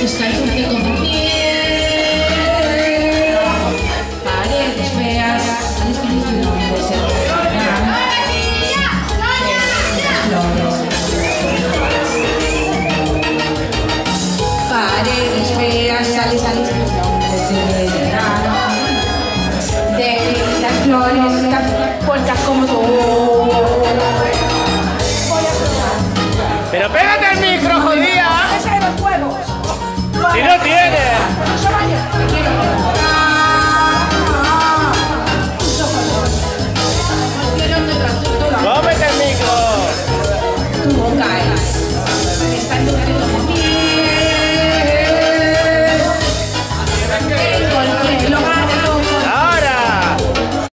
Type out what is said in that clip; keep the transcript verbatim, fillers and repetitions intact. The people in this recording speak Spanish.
Está el fuerte con piel, paredes feas, sales con el nombre de ser paredes feas, sales, sales con el nombre de ser de las flores, las puertas como tú. Pero pégate el micro, jodía. Si no tiene. Cómete el micro. Tu boca es. Está en tu